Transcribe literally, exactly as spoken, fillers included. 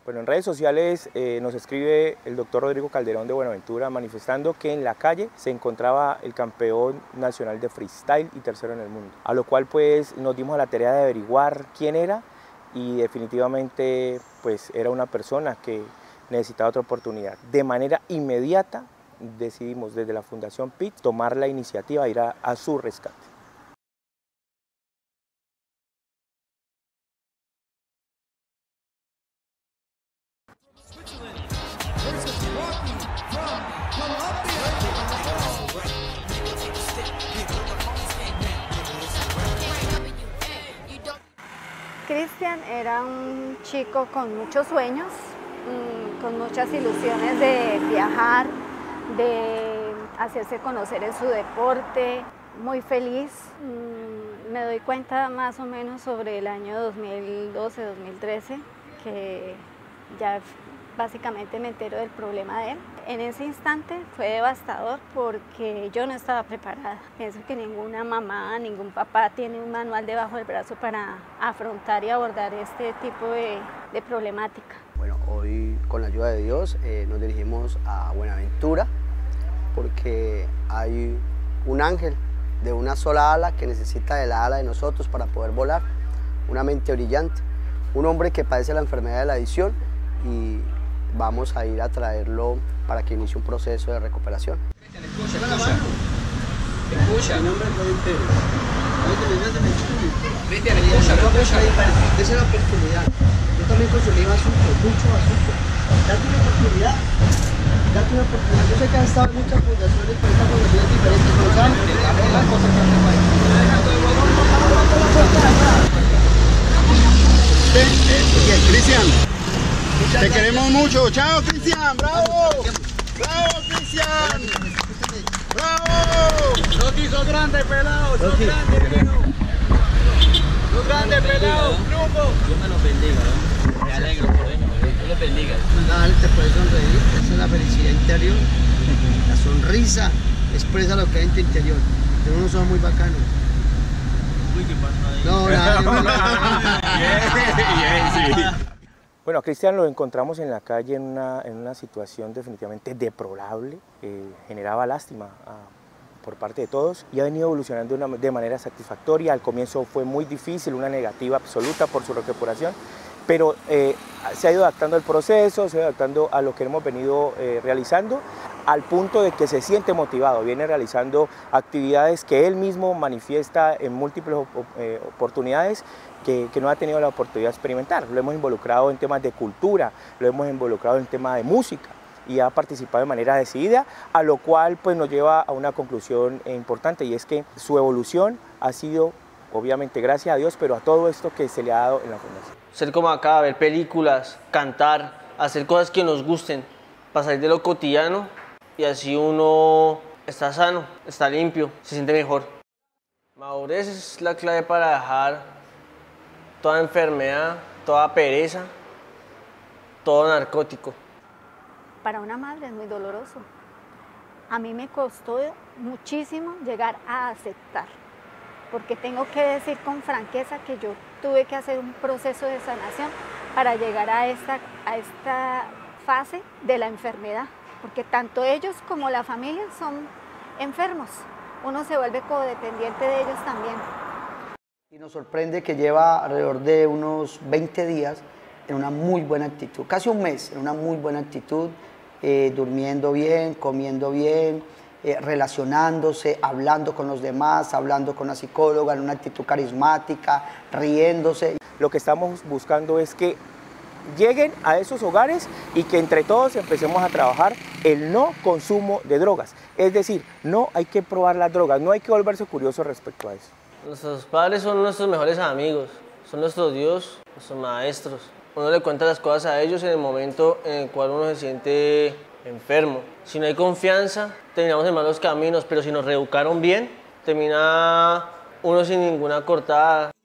Bueno, en redes sociales eh, nos escribe el doctor Rodrigo Calderón de Buenaventura manifestando que en la calle se encontraba el campeón nacional de freestyle y tercero en el mundo, a lo cual pues nos dimos a la tarea de averiguar quién era y definitivamente pues era una persona que necesitaba otra oportunidad. De manera inmediata decidimos desde la Fundación P I T tomar la iniciativa de ir a, a su rescate. Cristian era un chico con muchos sueños, con muchas ilusiones de viajar, de hacerse conocer en su deporte, muy feliz. Me doy cuenta más o menos sobre el año dos mil doce, dos mil trece, que ya básicamente me entero del problema de él. En ese instante fue devastador porque yo no estaba preparada. Pienso que ninguna mamá, ningún papá tiene un manual debajo del brazo para afrontar y abordar este tipo de, de problemática. Bueno, hoy con la ayuda de Dios eh, nos dirigimos a Buenaventura porque hay un ángel de una sola ala que necesita de la ala de nosotros para poder volar, una mente brillante, un hombre que padece la enfermedad de la adicción y vamos a ir a traerlo para que inicie un proceso de recuperación. Escucha, escucha. Escucha. Mi nombre es Rodrigo Pérez. Cristian, escucha, escucha. Esa es la oportunidad. Yo también consumí azúcar, mucho azúcar. Date una oportunidad. Date una oportunidad. Yo sé que has estado en muchas fundaciones, pero esta fundación es diferente. Pero sabes, es la cosa que hace falta. Bien, Cristian. Te queremos mucho. Chao, Cristian. Bravo. Bravo, Cristian. Bravo. Rocky, sos grande, pelado. Sos grande, hijo. Sos grande, pelado. Triunfo. Dios me los bendiga. Me alegro por ello. Dios los bendiga. Dale, te puedes sonreír. Esa es la felicidad interior. La sonrisa expresa lo que hay en tu interior. Tenemos unos ojos muy bacanos. Uy, qué pasa ahí. No, nada, no, no. Bien, bien, sí. Bueno, a Cristian lo encontramos en la calle en una, en una situación definitivamente deplorable, eh, generaba lástima a, por parte de todos y ha venido evolucionando de, una, de manera satisfactoria. Al comienzo fue muy difícil, una negativa absoluta por su recuperación, pero eh, se ha ido adaptando al proceso, se ha ido adaptando a lo que hemos venido eh, realizando, al punto de que se siente motivado, viene realizando actividades que él mismo manifiesta en múltiples eh, oportunidades que, que no ha tenido la oportunidad de experimentar. Lo hemos involucrado en temas de cultura, lo hemos involucrado en temas de música y ha participado de manera decidida, a lo cual pues, nos lleva a una conclusión importante y es que su evolución ha sido, obviamente gracias a Dios, pero a todo esto que se le ha dado en la fundación. Ser como acá, ver películas, cantar, hacer cosas que nos gusten, para salir de lo cotidiano y así uno está sano, está limpio, se siente mejor. Madurez es la clave para dejar toda enfermedad, toda pereza, todo narcótico. Para una madre es muy doloroso. A mí me costó muchísimo llegar a aceptar, porque tengo que decir con franqueza que yo tuve que hacer un proceso de sanación para llegar a esta, a esta fase de la enfermedad, porque tanto ellos como la familia son enfermos. Uno se vuelve codependiente de ellos también. Y nos sorprende que lleva alrededor de unos veinte días en una muy buena actitud, casi un mes en una muy buena actitud, eh, durmiendo bien, comiendo bien, eh, relacionándose, hablando con los demás, hablando con la psicóloga en una actitud carismática, riéndose. Lo que estamos buscando es que lleguen a esos hogares y que entre todos empecemos a trabajar el no consumo de drogas. Es decir, no hay que probar las drogas, no hay que volverse curioso respecto a eso. Nuestros padres son nuestros mejores amigos, son nuestro Dios, nuestros maestros. Uno le cuenta las cosas a ellos en el momento en el cual uno se siente enfermo. Si no hay confianza, terminamos en malos caminos, pero si nos reeducaron bien, termina uno sin ninguna cortada.